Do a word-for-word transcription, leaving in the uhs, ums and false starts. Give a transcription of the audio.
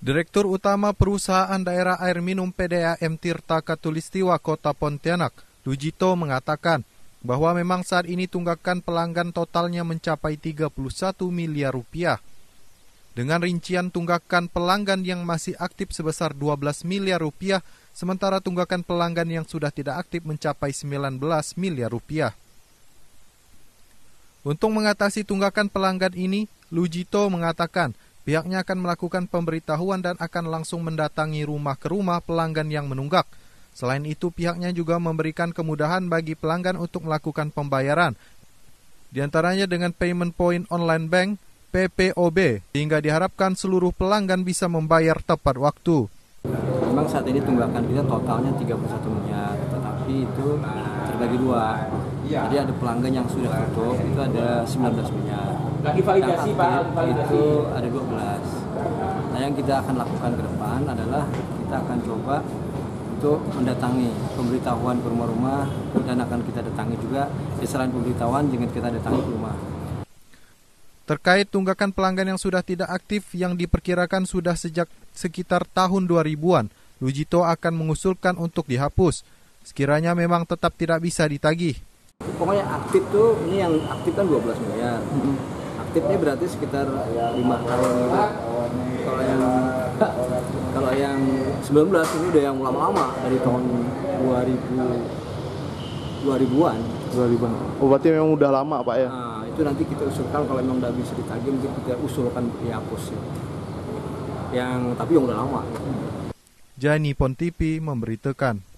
Direktur Utama Perusahaan Daerah Air Minum P D A M Tirta Khatulistiwa Kota Pontianak, Lujito mengatakan bahwa memang saat ini tunggakan pelanggan totalnya mencapai tiga puluh satu miliar rupiah. Dengan rincian tunggakan pelanggan yang masih aktif sebesar dua belas miliar rupiah, sementara tunggakan pelanggan yang sudah tidak aktif mencapai sembilan belas miliar rupiah. Untuk mengatasi tunggakan pelanggan ini, Lujito mengatakan pihaknya akan melakukan pemberitahuan dan akan langsung mendatangi rumah ke rumah pelanggan yang menunggak. Selain itu, pihaknya juga memberikan kemudahan bagi pelanggan untuk melakukan pembayaran, di antaranya dengan payment point online bank P P O B, hingga diharapkan seluruh pelanggan bisa membayar tepat waktu. Memang saat ini tunggakan kita totalnya tiga puluh satu miliar, tetapi itu terbagi dua. Jadi ada pelanggan yang sudah tutup, itu ada sembilan belas miliar. Lagi validasi Pak, itu ada dua belas. Nah, yang kita akan lakukan ke depan adalah kita akan coba untuk mendatangi pemberitahuan ke rumah-rumah, dan akan kita datangi juga ya, selain pemberitahuan dengan kita datangi ke rumah. Terkait tunggakan pelanggan yang sudah tidak aktif yang diperkirakan sudah sejak sekitar tahun dua ribuan, Lujito akan mengusulkan untuk dihapus. Sekiranya memang tetap tidak bisa ditagih. Pokoknya aktif tuh, ini yang aktif kan dua belas miliar. Aktifnya berarti sekitar lima tahun gitu. Kalau yang kalau yang sembilan belas ini udah yang lama-lama dari tahun dua ribuan. dua ribuan. Oh, berarti memang udah lama, Pak ya? Nah, itu nanti kita usulkan kalau memang udah bisa ditagih, mungkin kita usulkan dihapus ya. Yang tapi yang udah lama. Jani Pontipi memberitakan.